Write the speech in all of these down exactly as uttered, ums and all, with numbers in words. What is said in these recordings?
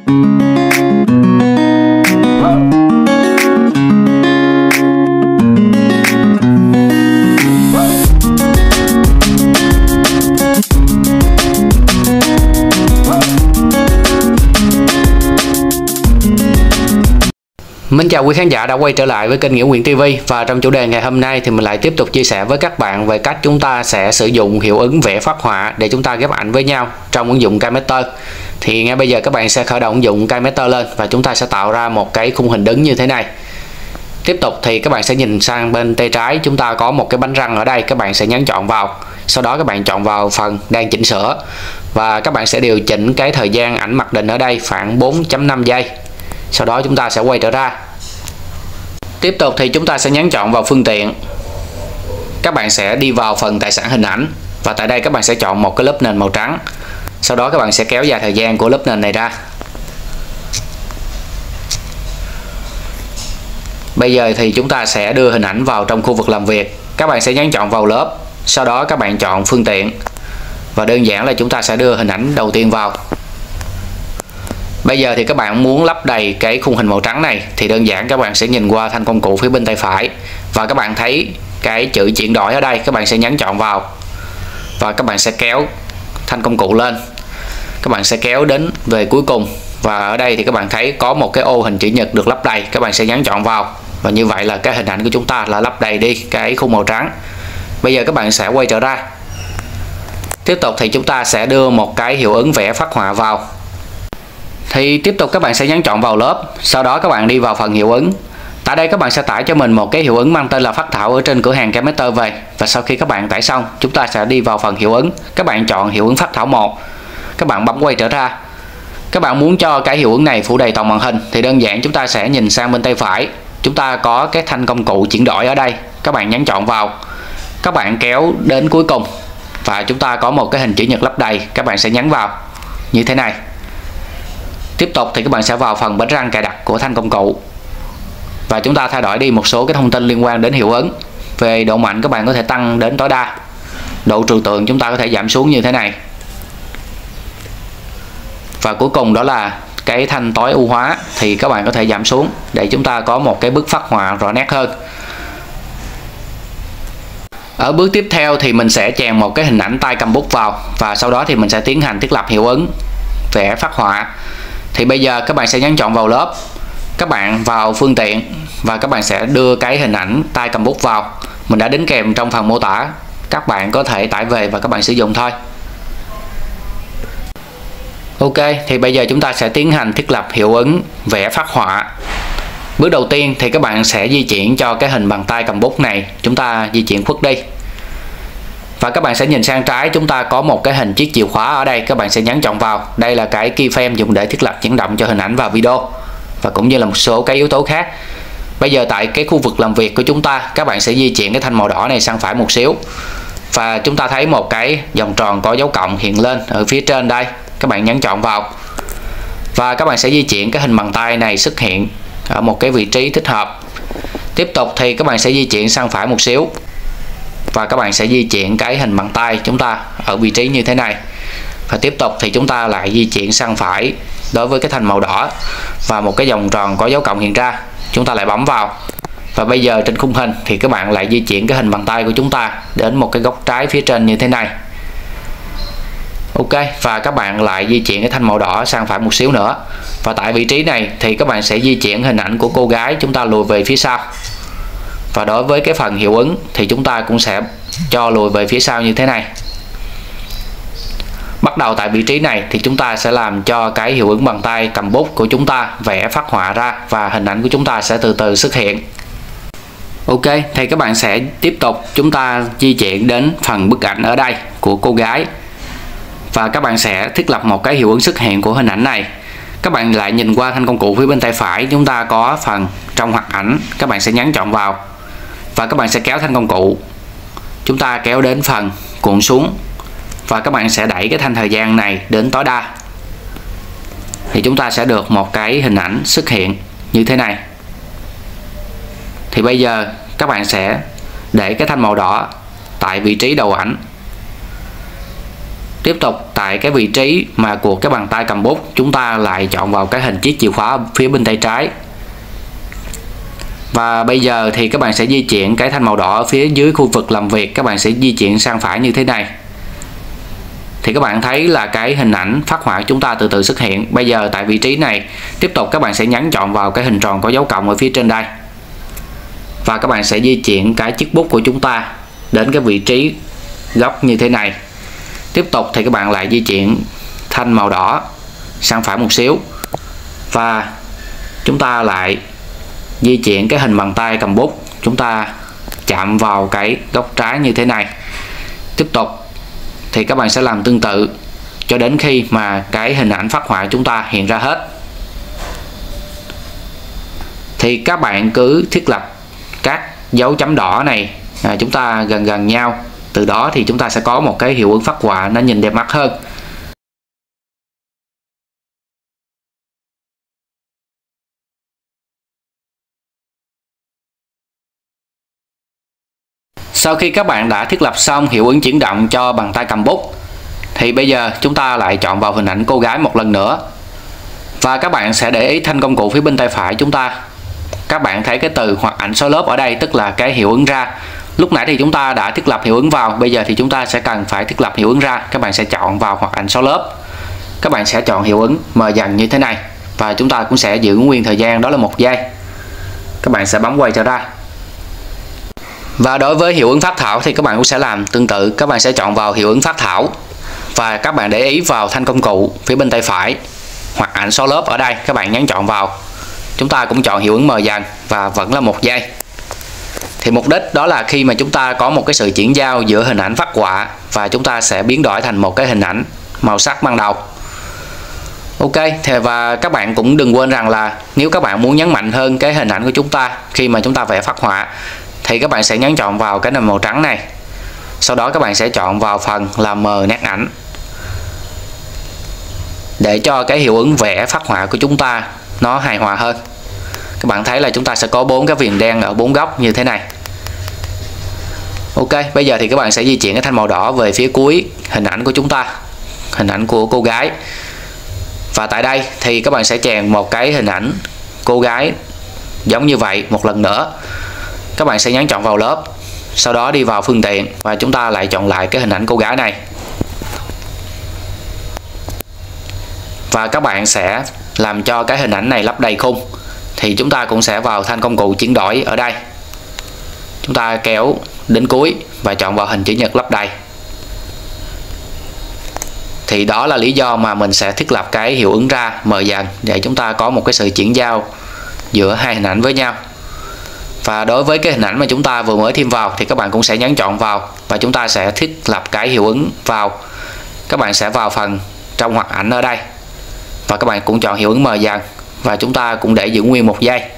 Mến chào quý khán giả đã quay trở lại với kênh Nghĩa Quyền ti vi, và trong chủ đề ngày hôm nay thì mình lại tiếp tục chia sẻ với các bạn về cách chúng ta sẽ sử dụng hiệu ứng vẽ phác họa để chúng ta ghép ảnh với nhau trong ứng dụng KineMaster. Thì ngay bây giờ các bạn sẽ khởi động ứng dụng KineMaster lên và chúng ta sẽ tạo ra một cái khung hình đứng như thế này. Tiếp tục thì các bạn sẽ nhìn sang bên tay trái, chúng ta có một cái bánh răng ở đây, các bạn sẽ nhấn chọn vào. Sau đó các bạn chọn vào phần đang chỉnh sửa và các bạn sẽ điều chỉnh cái thời gian ảnh mặc định ở đây khoảng bốn chấm năm giây. Sau đó chúng ta sẽ quay trở ra. Tiếp tục thì chúng ta sẽ nhấn chọn vào phương tiện. Các bạn sẽ đi vào phần tài sản hình ảnh và tại đây các bạn sẽ chọn một cái lớp nền màu trắng. Sau đó các bạn sẽ kéo dài thời gian của lớp nền này ra. Bây giờ thì chúng ta sẽ đưa hình ảnh vào trong khu vực làm việc. Các bạn sẽ nhấn chọn vào lớp, sau đó các bạn chọn phương tiện và đơn giản là chúng ta sẽ đưa hình ảnh đầu tiên vào. Bây giờ thì các bạn muốn lấp đầy cái khung hình màu trắng này thì đơn giản các bạn sẽ nhìn qua thanh công cụ phía bên tay phải và các bạn thấy cái chữ chuyển đổi ở đây, các bạn sẽ nhấn chọn vào và các bạn sẽ kéo thanh công cụ lên. Các bạn sẽ kéo đến về cuối cùng và ở đây thì các bạn thấy có một cái ô hình chữ nhật được lấp đầy, các bạn sẽ nhấn chọn vào và như vậy là cái hình ảnh của chúng ta là lấp đầy đi cái khung màu trắng. Bây giờ các bạn sẽ quay trở ra. Tiếp tục thì chúng ta sẽ đưa một cái hiệu ứng vẽ phác họa vào. Thì tiếp tục các bạn sẽ nhấn chọn vào lớp, sau đó các bạn đi vào phần hiệu ứng. Tại đây các bạn sẽ tải cho mình một cái hiệu ứng mang tên là Phác Thảo ở trên cửa hàng KineMaster về. Và sau khi các bạn tải xong, chúng ta sẽ đi vào phần hiệu ứng. Các bạn chọn hiệu ứng Phác Thảo một. Các bạn bấm quay trở ra. Các bạn muốn cho cái hiệu ứng này phủ đầy toàn màn hình thì đơn giản chúng ta sẽ nhìn sang bên tay phải. Chúng ta có cái thanh công cụ chuyển đổi ở đây. Các bạn nhấn chọn vào. Các bạn kéo đến cuối cùng và chúng ta có một cái hình chữ nhật lấp đầy. Các bạn sẽ nhấn vào như thế này. Tiếp tục thì các bạn sẽ vào phần bánh răng cài đặt của thanh công cụ và chúng ta thay đổi đi một số cái thông tin liên quan đến hiệu ứng. Về độ mạnh các bạn có thể tăng đến tối đa, độ trừu tượng chúng ta có thể giảm xuống như thế này, và cuối cùng đó là cái thanh tối ưu hóa thì các bạn có thể giảm xuống để chúng ta có một cái bức phác họa rõ nét hơn. Ở bước tiếp theo thì mình sẽ chèn một cái hình ảnh tay cầm bút vào và sau đó thì mình sẽ tiến hành thiết lập hiệu ứng vẽ phác họa. Thì bây giờ các bạn sẽ nhấn chọn vào lớp, các bạn vào phương tiện và các bạn sẽ đưa cái hình ảnh tay cầm bút vào. Mình đã đính kèm trong phần mô tả, các bạn có thể tải về và các bạn sử dụng thôi. Ok, thì bây giờ chúng ta sẽ tiến hành thiết lập hiệu ứng vẽ phác họa. Bước đầu tiên thì các bạn sẽ di chuyển cho cái hình bàn tay cầm bút này, chúng ta di chuyển khuất đi. Và các bạn sẽ nhìn sang trái, chúng ta có một cái hình chiếc chìa khóa ở đây, các bạn sẽ nhấn chọn vào. Đây là cái keyframe dùng để thiết lập chuyển động cho hình ảnh và video và cũng như là một số cái yếu tố khác. Bây giờ tại cái khu vực làm việc của chúng ta, các bạn sẽ di chuyển cái thanh màu đỏ này sang phải một xíu và chúng ta thấy một cái vòng tròn có dấu cộng hiện lên ở phía trên đây, các bạn nhấn chọn vào và các bạn sẽ di chuyển cái hình bàn tay này xuất hiện ở một cái vị trí thích hợp. Tiếp tục thì các bạn sẽ di chuyển sang phải một xíu và các bạn sẽ di chuyển cái hình bàn tay chúng ta ở vị trí như thế này. Và tiếp tục thì chúng ta lại di chuyển sang phải đối với cái thanh màu đỏ và một cái vòng tròn có dấu cộng hiện ra, chúng ta lại bấm vào. Và bây giờ trên khung hình thì các bạn lại di chuyển cái hình bàn tay của chúng ta đến một cái góc trái phía trên như thế này. Ok, và các bạn lại di chuyển cái thanh màu đỏ sang phải một xíu nữa. Và tại vị trí này thì các bạn sẽ di chuyển hình ảnh của cô gái chúng ta lùi về phía sau. Và đối với cái phần hiệu ứng thì chúng ta cũng sẽ cho lùi về phía sau như thế này. Bắt đầu tại vị trí này thì chúng ta sẽ làm cho cái hiệu ứng bàn tay cầm bút của chúng ta vẽ phác họa ra và hình ảnh của chúng ta sẽ từ từ xuất hiện. Ok, thì các bạn sẽ tiếp tục chúng ta di chuyển đến phần bức ảnh ở đây của cô gái và các bạn sẽ thiết lập một cái hiệu ứng xuất hiện của hình ảnh này. Các bạn lại nhìn qua thanh công cụ phía bên tay phải, chúng ta có phần trong hoạt ảnh, các bạn sẽ nhấn chọn vào và các bạn sẽ kéo thanh công cụ, chúng ta kéo đến phần cuộn xuống và các bạn sẽ đẩy cái thanh thời gian này đến tối đa thì chúng ta sẽ được một cái hình ảnh xuất hiện như thế này. Thì bây giờ các bạn sẽ để cái thanh màu đỏ tại vị trí đầu ảnh. Tiếp tục tại cái vị trí mà của cái bàn tay cầm bút, chúng ta lại chọn vào cái hình chiếc chìa khóa phía bên tay trái. Và bây giờ thì các bạn sẽ di chuyển cái thanh màu đỏ ở phía dưới khu vực làm việc, các bạn sẽ di chuyển sang phải như thế này. Thì các bạn thấy là cái hình ảnh phác họa chúng ta từ từ xuất hiện. Bây giờ tại vị trí này, tiếp tục các bạn sẽ nhấn chọn vào cái hình tròn có dấu cộng ở phía trên đây. Và các bạn sẽ di chuyển cái chiếc bút của chúng ta đến cái vị trí góc như thế này. Tiếp tục thì các bạn lại di chuyển thanh màu đỏ sang phải một xíu. Và chúng ta lại di chuyển cái hình bàn tay cầm bút, chúng ta chạm vào cái góc trái như thế này. Tiếp tục thì các bạn sẽ làm tương tự cho đến khi mà cái hình ảnh phác họa chúng ta hiện ra hết. Thì các bạn cứ thiết lập các dấu chấm đỏ này à, chúng ta gần gần nhau, từ đó thì chúng ta sẽ có một cái hiệu ứng phác họa nó nhìn đẹp mắt hơn. Sau khi các bạn đã thiết lập xong hiệu ứng chuyển động cho bàn tay cầm bút, thì bây giờ chúng ta lại chọn vào hình ảnh cô gái một lần nữa. Và các bạn sẽ để ý thanh công cụ phía bên tay phải chúng ta. Các bạn thấy cái từ hoặc ảnh số lớp ở đây, tức là cái hiệu ứng ra. Lúc nãy thì chúng ta đã thiết lập hiệu ứng vào, bây giờ thì chúng ta sẽ cần phải thiết lập hiệu ứng ra. Các bạn sẽ chọn vào hoặc ảnh số lớp. Các bạn sẽ chọn hiệu ứng mờ dần như thế này. Và chúng ta cũng sẽ giữ nguyên thời gian đó là một giây. Các bạn sẽ bấm quay trở ra. Và đối với hiệu ứng phác thảo thì các bạn cũng sẽ làm tương tự. Các bạn sẽ chọn vào hiệu ứng phác thảo. Và các bạn để ý vào thanh công cụ phía bên tay phải hoặc ảnh số lớp ở đây, các bạn nhấn chọn vào. Chúng ta cũng chọn hiệu ứng mờ dần và vẫn là một giây. Thì mục đích đó là khi mà chúng ta có một cái sự chuyển giao giữa hình ảnh phác họa và chúng ta sẽ biến đổi thành một cái hình ảnh màu sắc ban đầu. Ok, thì và các bạn cũng đừng quên rằng là nếu các bạn muốn nhấn mạnh hơn cái hình ảnh của chúng ta khi mà chúng ta vẽ phác họa, thì các bạn sẽ nhấn chọn vào cái nền màu trắng này. Sau đó các bạn sẽ chọn vào phần là mờ nét ảnh, để cho cái hiệu ứng vẽ phác họa của chúng ta nó hài hòa hơn. Các bạn thấy là chúng ta sẽ có bốn cái viền đen ở bốn góc như thế này. Ok, bây giờ thì các bạn sẽ di chuyển cái thanh màu đỏ về phía cuối hình ảnh của chúng ta, hình ảnh của cô gái. Và tại đây thì các bạn sẽ chèn một cái hình ảnh cô gái giống như vậy một lần nữa. Các bạn sẽ nhấn chọn vào lớp, sau đó đi vào phương tiện và chúng ta lại chọn lại cái hình ảnh cô gái này. Và các bạn sẽ làm cho cái hình ảnh này lấp đầy khung. Thì chúng ta cũng sẽ vào thanh công cụ chuyển đổi ở đây. Chúng ta kéo đến cuối và chọn vào hình chữ nhật lấp đầy. Thì đó là lý do mà mình sẽ thiết lập cái hiệu ứng ra mờ dần, để chúng ta có một cái sự chuyển giao giữa hai hình ảnh với nhau. Và đối với cái hình ảnh mà chúng ta vừa mới thêm vào thì các bạn cũng sẽ nhấn chọn vào và chúng ta sẽ thiết lập cái hiệu ứng vào. Các bạn sẽ vào phần trong hoạt ảnh ở đây và các bạn cũng chọn hiệu ứng mờ dần và chúng ta cũng để giữ nguyên một giây.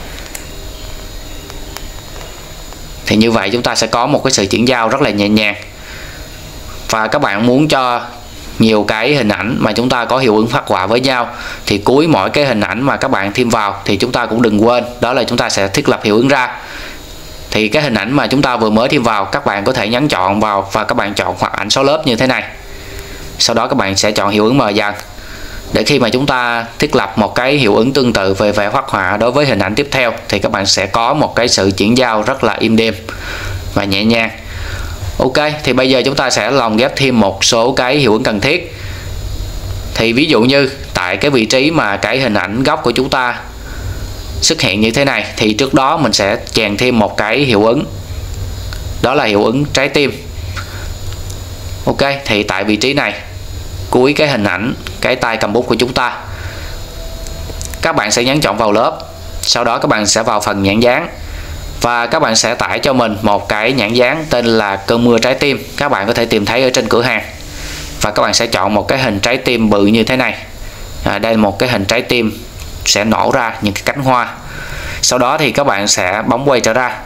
Thì như vậy chúng ta sẽ có một cái sự chuyển giao rất là nhẹ nhàng. Và các bạn muốn cho nhiều cái hình ảnh mà chúng ta có hiệu ứng phác họa với nhau, thì cuối mỗi cái hình ảnh mà các bạn thêm vào thì chúng ta cũng đừng quên đó là chúng ta sẽ thiết lập hiệu ứng ra. Thì cái hình ảnh mà chúng ta vừa mới thêm vào, các bạn có thể nhấn chọn vào và các bạn chọn hoặc ảnh số lớp như thế này. Sau đó các bạn sẽ chọn hiệu ứng mờ dần, để khi mà chúng ta thiết lập một cái hiệu ứng tương tự về vẽ phác họa đối với hình ảnh tiếp theo thì các bạn sẽ có một cái sự chuyển giao rất là êm đềm và nhẹ nhàng. Ok, thì bây giờ chúng ta sẽ lồng ghép thêm một số cái hiệu ứng cần thiết. Thì ví dụ như tại cái vị trí mà cái hình ảnh góc của chúng ta xuất hiện như thế này, thì trước đó mình sẽ chèn thêm một cái hiệu ứng, đó là hiệu ứng trái tim. Ok, thì tại vị trí này, cuối cái hình ảnh cái tay cầm bút của chúng ta, các bạn sẽ nhấn chọn vào lớp. Sau đó các bạn sẽ vào phần nhãn dán và các bạn sẽ tải cho mình một cái nhãn dán tên là cơn mưa trái tim. Các bạn có thể tìm thấy ở trên cửa hàng. Và các bạn sẽ chọn một cái hình trái tim bự như thế này. à, Đây là một cái hình trái tim sẽ nổ ra những cái cánh hoa. Sau đó thì các bạn sẽ bấm quay trở ra.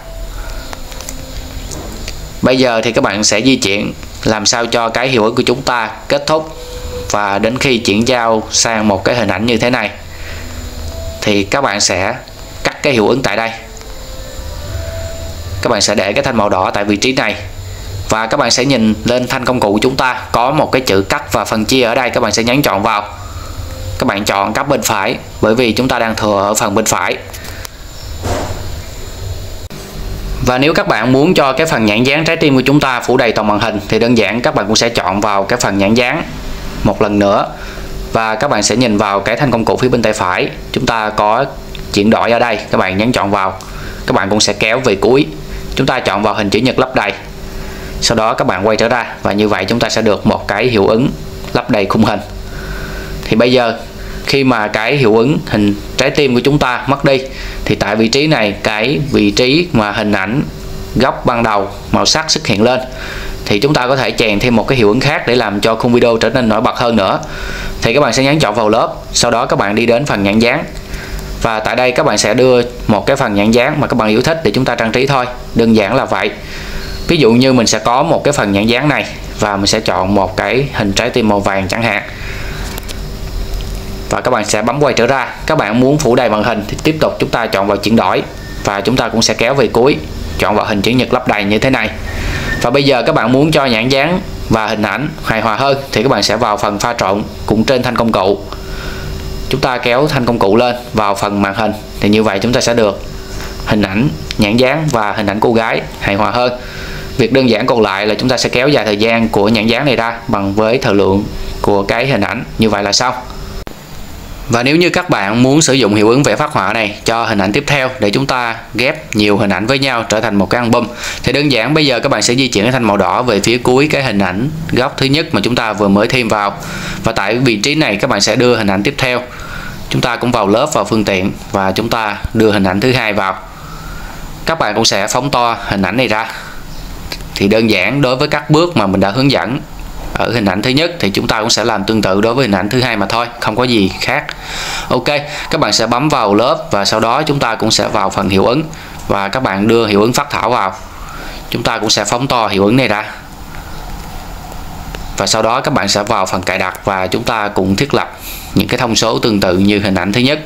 Bây giờ thì các bạn sẽ di chuyển làm sao cho cái hiệu ứng của chúng ta kết thúc, và đến khi chuyển giao sang một cái hình ảnh như thế này thì các bạn sẽ cắt cái hiệu ứng tại đây. Các bạn sẽ để cái thanh màu đỏ tại vị trí này Và các bạn sẽ nhìn lên thanh công cụ chúng ta có một cái chữ cắt và phân chia ở đây, các bạn sẽ nhấn chọn vào. Các bạn chọn cắt bên phải bởi vì chúng ta đang thừa ở phần bên phải. Và nếu các bạn muốn cho cái phần nhãn dán trái tim của chúng ta phủ đầy toàn màn hình thì đơn giản các bạn cũng sẽ chọn vào cái phần nhãn dán một lần nữa. Và các bạn sẽ nhìn vào cái thanh công cụ phía bên tay phải, chúng ta có chuyển đổi ở đây, các bạn nhấn chọn vào. Các bạn cũng sẽ kéo về cuối, chúng ta chọn vào hình chữ nhật lấp đầy. Sau đó các bạn quay trở ra và như vậy chúng ta sẽ được một cái hiệu ứng lấp đầy khung hình. Thì bây giờ khi mà cái hiệu ứng hình trái tim của chúng ta mất đi thì tại vị trí này, cái vị trí mà hình ảnh góc ban đầu màu sắc xuất hiện lên, thì chúng ta có thể chèn thêm một cái hiệu ứng khác để làm cho khung video trở nên nổi bật hơn nữa. Thì các bạn sẽ nhấn chọn vào lớp, sau đó các bạn đi đến phần nhãn dán. Và tại đây các bạn sẽ đưa một cái phần nhãn dán mà các bạn yêu thích để chúng ta trang trí thôi, đơn giản là vậy. Ví dụ như mình sẽ có một cái phần nhãn dán này và mình sẽ chọn một cái hình trái tim màu vàng chẳng hạn. Và các bạn sẽ bấm quay trở ra. Các bạn muốn phủ đầy màn hình thì tiếp tục chúng ta chọn vào chuyển đổi và chúng ta cũng sẽ kéo về cuối, chọn vào hình chữ nhật lấp đầy như thế này. Và bây giờ các bạn muốn cho nhãn dán và hình ảnh hài hòa hơn thì các bạn sẽ vào phần pha trộn cũng trên thanh công cụ. Chúng ta kéo thanh công cụ lên vào phần màn hình thì như vậy chúng ta sẽ được hình ảnh nhãn dán và hình ảnh cô gái hài hòa hơn. Việc đơn giản còn lại là chúng ta sẽ kéo dài thời gian của nhãn dán này ra bằng với thời lượng của cái hình ảnh, như vậy là xong. Và nếu như các bạn muốn sử dụng hiệu ứng vẽ phác họa này cho hình ảnh tiếp theo để chúng ta ghép nhiều hình ảnh với nhau trở thành một cái album thì đơn giản bây giờ các bạn sẽ di chuyển cái thanh màu đỏ về phía cuối cái hình ảnh góc thứ nhất mà chúng ta vừa mới thêm vào. Và tại vị trí này các bạn sẽ đưa hình ảnh tiếp theo. Chúng ta cũng vào lớp, vào phương tiện và chúng ta đưa hình ảnh thứ hai vào. Các bạn cũng sẽ phóng to hình ảnh này ra. Thì đơn giản đối với các bước mà mình đã hướng dẫn ở hình ảnh thứ nhất thì chúng ta cũng sẽ làm tương tự đối với hình ảnh thứ hai mà thôi, không có gì khác. Ok, các bạn sẽ bấm vào lớp và sau đó chúng ta cũng sẽ vào phần hiệu ứng và các bạn đưa hiệu ứng phác thảo vào. Chúng ta cũng sẽ phóng to hiệu ứng này ra. Và sau đó các bạn sẽ vào phần cài đặt và chúng ta cũng thiết lập những cái thông số tương tự như hình ảnh thứ nhất.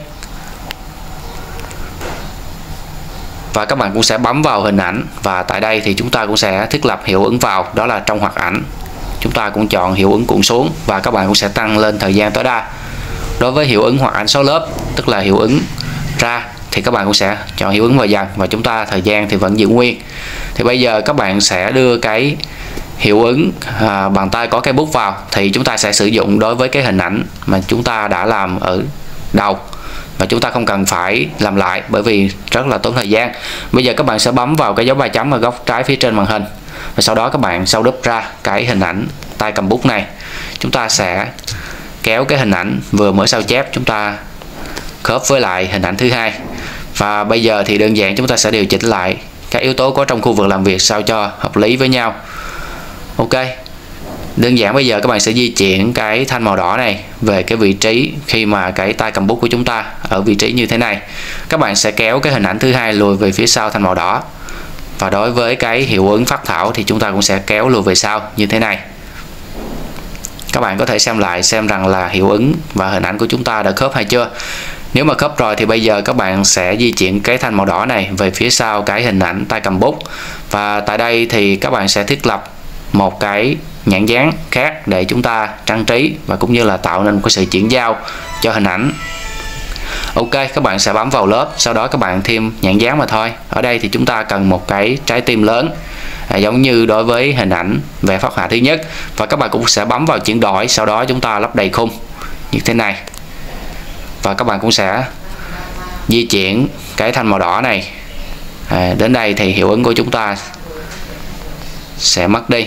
Và các bạn cũng sẽ bấm vào hình ảnh và tại đây thì chúng ta cũng sẽ thiết lập hiệu ứng vào, đó là trong hoạt ảnh. Chúng ta cũng chọn hiệu ứng cuộn xuống và các bạn cũng sẽ tăng lên thời gian tối đa. Đối với hiệu ứng hoạt ảnh số lớp, tức là hiệu ứng ra, thì các bạn cũng sẽ chọn hiệu ứng vào dần và chúng ta thời gian thì vẫn giữ nguyên. Thì bây giờ các bạn sẽ đưa cái hiệu ứng à, bàn tay có cái bút vào thì chúng ta sẽ sử dụng đối với cái hình ảnh mà chúng ta đã làm ở đầu và chúng ta không cần phải làm lại bởi vì rất là tốn thời gian. Bây giờ các bạn sẽ bấm vào cái dấu ba chấm ở góc trái phía trên màn hình và sau đó các bạn sau đúp ra cái hình ảnh tay cầm bút này. Chúng ta sẽ kéo cái hình ảnh vừa mới sao chép, chúng ta khớp với lại hình ảnh thứ hai. Và bây giờ thì đơn giản chúng ta sẽ điều chỉnh lại các yếu tố có trong khu vực làm việc sao cho hợp lý với nhau. Ok, đơn giản bây giờ các bạn sẽ di chuyển cái thanh màu đỏ này về cái vị trí khi mà cái tay cầm bút của chúng ta ở vị trí như thế này. Các bạn sẽ kéo cái hình ảnh thứ hai lùi về phía sau thanh màu đỏ. Và đối với cái hiệu ứng phác thảo thì chúng ta cũng sẽ kéo lùi về sau như thế này. Các bạn có thể xem lại xem rằng là hiệu ứng và hình ảnh của chúng ta đã khớp hay chưa. Nếu mà khớp rồi thì bây giờ các bạn sẽ di chuyển cái thanh màu đỏ này về phía sau cái hình ảnh tay cầm bút. Và tại đây thì các bạn sẽ thiết lập một cái nhãn dán khác để chúng ta trang trí và cũng như là tạo nên một cái sự chuyển giao cho hình ảnh. Ok, các bạn sẽ bấm vào lớp, sau đó các bạn thêm nhãn dán mà thôi. Ở đây thì chúng ta cần một cái trái tim lớn à, giống như đối với hình ảnh vẽ phác họa thứ nhất. Và các bạn cũng sẽ bấm vào chuyển đổi, sau đó chúng ta lắp đầy khung như thế này. Và các bạn cũng sẽ di chuyển cái thanh màu đỏ này à, đến đây thì hiệu ứng của chúng ta sẽ mất đi.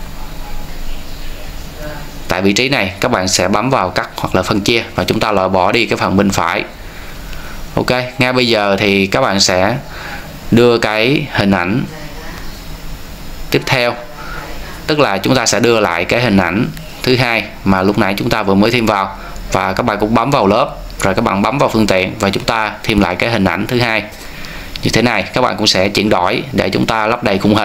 Tại vị trí này các bạn sẽ bấm vào cắt hoặc là phân chia và chúng ta loại bỏ đi cái phần bên phải. Ok, ngay bây giờ thì các bạn sẽ đưa cái hình ảnh tiếp theo, tức là chúng ta sẽ đưa lại cái hình ảnh thứ hai mà lúc nãy chúng ta vừa mới thêm vào và các bạn cũng bấm vào lớp rồi các bạn bấm vào phương tiện và chúng ta thêm lại cái hình ảnh thứ hai như thế này. Các bạn cũng sẽ chuyển đổi để chúng ta lắp đầy khung hình.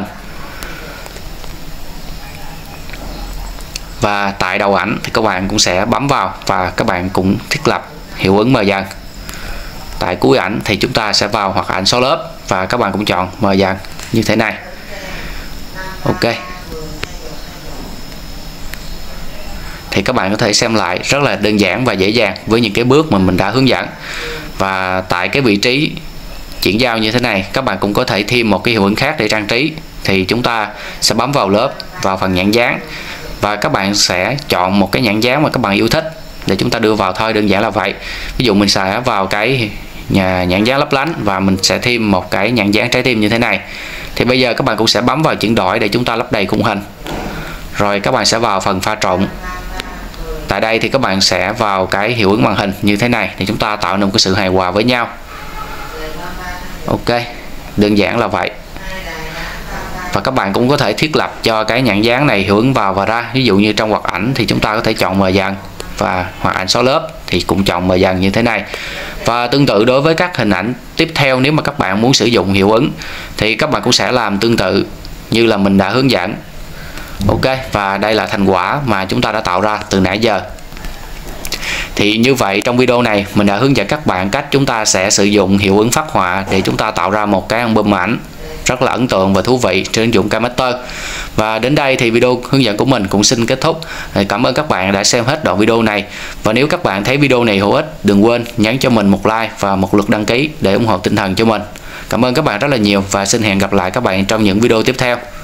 Và tại đầu ảnh thì các bạn cũng sẽ bấm vào và các bạn cũng thiết lập hiệu ứng mờ dần. Tại cuối ảnh thì chúng ta sẽ vào hoạt ảnh số lớp và các bạn cũng chọn mờ dần như thế này. Ok, thì các bạn có thể xem lại, rất là đơn giản và dễ dàng với những cái bước mà mình đã hướng dẫn. Và tại cái vị trí chuyển giao như thế này, các bạn cũng có thể thêm một cái hiệu ứng khác để trang trí. Thì chúng ta sẽ bấm vào lớp, vào phần nhãn dán, và các bạn sẽ chọn một cái nhãn dán mà các bạn yêu thích để chúng ta đưa vào thôi, đơn giản là vậy. Ví dụ mình sẽ vào cái nhà nhãn dán lấp lánh và mình sẽ thêm một cái nhãn dán trái tim như thế này. Thì bây giờ các bạn cũng sẽ bấm vào chuyển đổi để chúng ta lấp đầy khung hình. Rồi các bạn sẽ vào phần pha trộn. Tại đây thì các bạn sẽ vào cái hiệu ứng màn hình như thế này để chúng ta tạo nên một cái sự hài hòa với nhau. Ok, đơn giản là vậy. Và các bạn cũng có thể thiết lập cho cái nhãn dán này hiệu ứng vào và ra. Ví dụ như trong hoạt ảnh thì chúng ta có thể chọn mờ dần, và hoạt ảnh số lớp thì cũng chọn mờ dần như thế này. Và tương tự đối với các hình ảnh tiếp theo, nếu mà các bạn muốn sử dụng hiệu ứng thì các bạn cũng sẽ làm tương tự như là mình đã hướng dẫn. Ok, và đây là thành quả mà chúng ta đã tạo ra từ nãy giờ. Thì như vậy trong video này mình đã hướng dẫn các bạn cách chúng ta sẽ sử dụng hiệu ứng phác họa để chúng ta tạo ra một cái album ảnh rất là ấn tượng và thú vị trên ứng dụng KineMaster. Và đến đây thì video hướng dẫn của mình cũng xin kết thúc. Cảm ơn các bạn đã xem hết đoạn video này. Và nếu các bạn thấy video này hữu ích, đừng quên nhấn cho mình một like và một lượt đăng ký để ủng hộ tinh thần cho mình. Cảm ơn các bạn rất là nhiều và xin hẹn gặp lại các bạn trong những video tiếp theo.